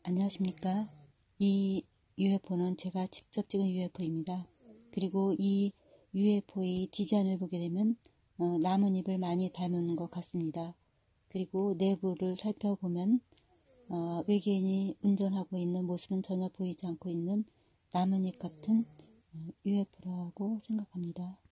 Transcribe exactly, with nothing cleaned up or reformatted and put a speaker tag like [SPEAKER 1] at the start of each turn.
[SPEAKER 1] 안녕하십니까. 이 유에프오는 제가 직접 찍은 유에프오입니다. 그리고 이 유에프오의 디자인을 보게 되면 어, 나뭇잎을 많이 닮은 것 같습니다. 그리고 내부를 살펴보면 어, 외계인이 운전하고 있는 모습은 전혀 보이지 않고 있는 나뭇잎 같은 유에프오라고 생각합니다.